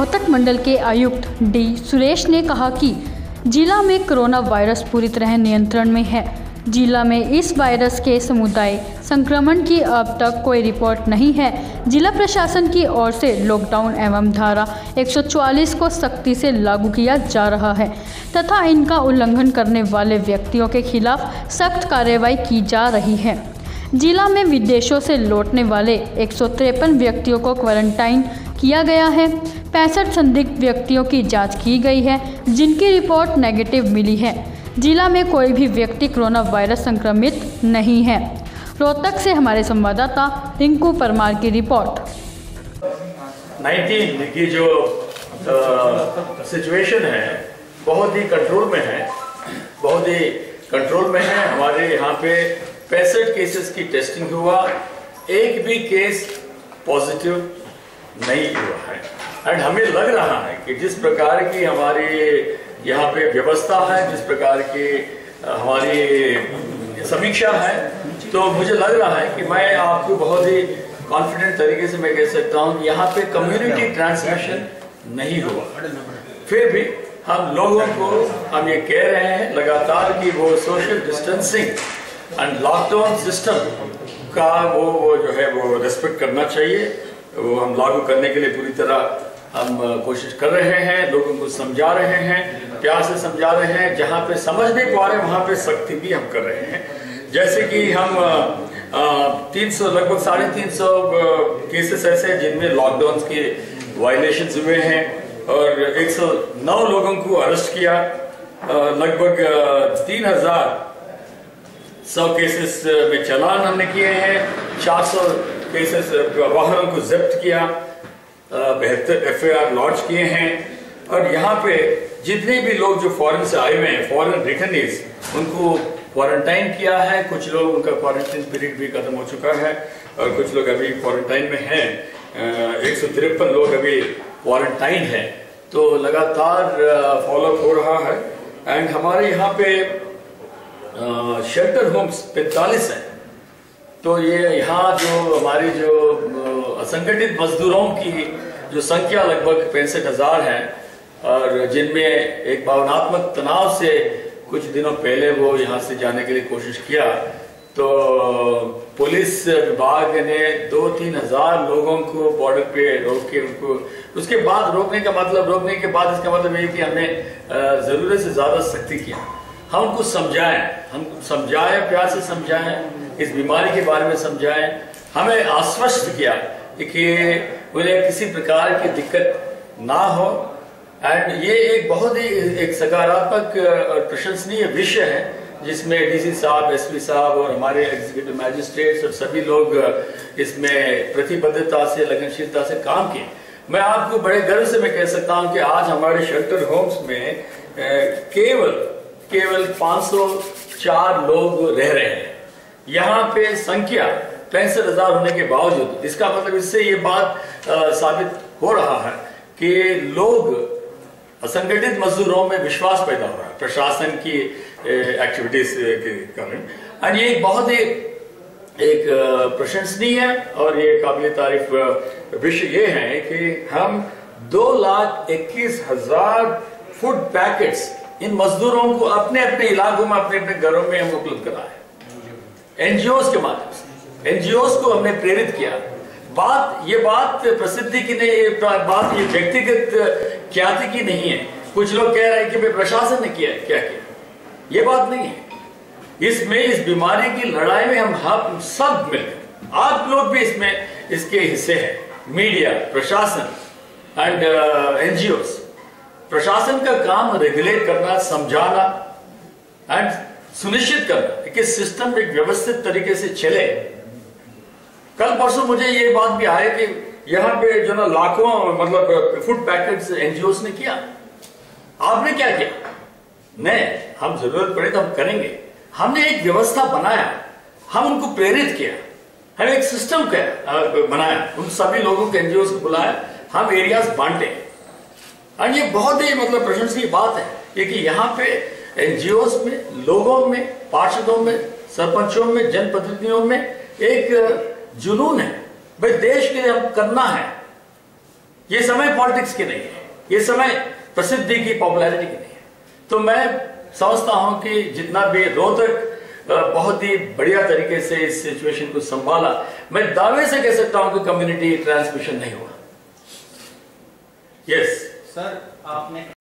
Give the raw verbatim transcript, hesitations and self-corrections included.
रोहतक मंडल के आयुक्त डी सुरेश ने कहा कि जिला में कोरोना वायरस पूरी तरह नियंत्रण में है। जिला में इस वायरस के समुदाय संक्रमण की अब तक कोई रिपोर्ट नहीं है। जिला प्रशासन की ओर से लॉकडाउन एवं धारा एक सौ चौवालीस को सख्ती से लागू किया जा रहा है तथा इनका उल्लंघन करने वाले व्यक्तियों के खिलाफ सख्त कार्रवाई की जा रही है। जिला में विदेशों से लौटने वाले एक सौ तिरपन व्यक्तियों को क्वारंटाइन किया गया है। पैंसठ संदिग्ध व्यक्तियों की जांच की गई है जिनकी रिपोर्ट नेगेटिव मिली है। जिला में कोई भी व्यक्ति कोरोना वायरस संक्रमित नहीं है। रोहतक से हमारे संवाददाता रिंकू परमार की रिपोर्ट। उन्नीस की जो सिचुएशन है बहुत ही कंट्रोल में है, बहुत ही कंट्रोल में है। हमारे यहाँ पे पैंसठ केसेस की टेस्टिंग हुआ, एक भी केस पॉजिटिव नहीं हुआ है। एंड हमें लग रहा है कि जिस प्रकार की हमारी यहाँ पे व्यवस्था है, जिस प्रकार की हमारी समीक्षा है, तो मुझे लग रहा है कि मैं आपको बहुत ही कॉन्फिडेंट तरीके से मैं कह सकता हूँ यहाँ पे कम्युनिटी ट्रांसमिशन नहीं हुआ। फिर भी हम लोगों को हम ये कह रहे हैं लगातार कि वो social distancing and lockdown system का वो वो जो है वो रेस्पेक्ट करना चाहिए। वो हम लागू करने के लिए पूरी तरह हम कोशिश कर रहे हैं, लोगों को समझा रहे हैं, प्यार से समझा रहे हैं। जहाँ पे समझ नहीं पा रहे वहाँ पे सख्ती भी हम कर रहे हैं। जैसे कि हम तीन सौ लगभग साढ़े तीन सौ केसेस ऐसे हैं जिनमें लॉकडाउन के वायलेशंस हुए हैं और एक सौ नौ लोगों को अरेस्ट किया। लगभग तीन हजार सौ केसेस में चालान हमने किए हैं, चार सौ केसेस वाहनों को जब्त किया, बेहतर एफ आई आर लॉन्च किए हैं। और यहाँ पे जितने भी लोग जो फॉरेन से आए हुए हैं, फॉरेन रिटर्नीज, उनको क्वारंटाइन किया है। कुछ लोग उनका क्वारंटाइन पीरियड भी खत्म हो चुका है और कुछ लोग अभी क्वारंटाइन में हैं। एक सौ तिरपन लोग अभी क्वारंटाइन हैं, तो लगातार फॉलोअप हो रहा है। एंड हमारे यहाँ पे शेल्टर होम्स पैंतालीस हैं। तो ये यहाँ जो हमारी जो असंगठित मजदूरों की जो संख्या लगभग पैंसठ हजार है और जिनमें एक भावनात्मक तनाव से कुछ दिनों पहले वो यहाँ से जाने के लिए कोशिश किया, तो पुलिस विभाग ने दो तीन हजार लोगों को बॉर्डर पे रोक के उनको, उसके बाद रोकने का मतलब रोकने के बाद इसका मतलब ये कि हमने जरूरत से ज्यादा सख्ती किया। हम उनको समझाएं, हम समझाएं, प्यार से समझाएं, इस बीमारी के बारे में समझाएं। हमें आश्वस्त किया कि उन्हें किसी प्रकार की दिक्कत ना हो। एंड ये एक बहुत ही एक सकारात्मक और प्रशंसनीय विषय है जिसमें डीसी साहब, एसपी साहब और हमारे एग्जीक्यूटिव मैजिस्ट्रेट्स और सभी लोग इसमें प्रतिबद्धता से, लगनशीलता से काम किए। मैं आपको बड़े गर्व से मैं कह सकता हूं कि आज हमारे शेल्टर होम्स में केवल केवल पाँच सौ चार लोग रह रहे हैं। यहाँ पे संख्या पैंसठ हजार होने के बावजूद, इसका मतलब इससे ये बात आ, साबित हो रहा है कि लोग असंगठित मजदूरों में विश्वास पैदा हो रहा है प्रशासन की एक्टिविटीज के कारण। और ये एक बहुत ही एक प्रशंसनीय है और ये काबिल तारीफ विषय ये है कि हम दो लाख इक्कीस हजार फूड पैकेट्स इन मजदूरों को अपने अपने इलाकों में, अपने अपने घरों में हम उपलब्ध कराए एनजीओ के माध्यम से। एनजीओ को हमने प्रेरित किया। बात ये बात प्रसिद्धि की नहीं, ये बात ये व्यक्तिगत ख्याति की नहीं है। कुछ लोग कह रहे हैं कि भाई प्रशासन ने किया है, क्या किया, ये बात नहीं है। इसमें इस बीमारी की लड़ाई में हम हम सब मिलकर, आप लोग भी इसमें इसके हिस्से हैं। मीडिया, प्रशासन एंड एनजीओ। प्रशासन का काम रेगुलेट करना, समझाना एंड सुनिश्चित करना कि सिस्टम एक व्यवस्थित तरीके से चले। कल परसों मुझे ये बात भी आया कि यहाँ पे जो ना लाखों मतलब फूड पैकेट्स एनजीओ ने किया, आपने क्या किया? नहीं, हम जरूरत पड़े तो हम करेंगे। हमने एक व्यवस्था बनाया, हम उनको प्रेरित किया, हम एक सिस्टम बनाया, उन सभी लोगों को एनजीओ को बुलाया, हम एरियाज बांटे। और ये बहुत ही मतलब प्रशंसनीय बात है कि यहाँ पे एनजीओ में, लोगों में, पार्षदों में, सरपंचों में, जनप्रतिनिधियों में एक जुनून है, भाई देश के लिए हम करना है। ये समय पॉलिटिक्स के नहीं है। ये समय प्रसिद्धि की, पॉपुलैरिटी की नहीं है। तो मैं समझता हूं कि जितना भी रोहतक बहुत ही बढ़िया तरीके से इस सिचुएशन को संभाला, मैं दावे से कह सकता हूं कि कम्युनिटी ट्रांसमिशन नहीं हुआ। यस सर, आपने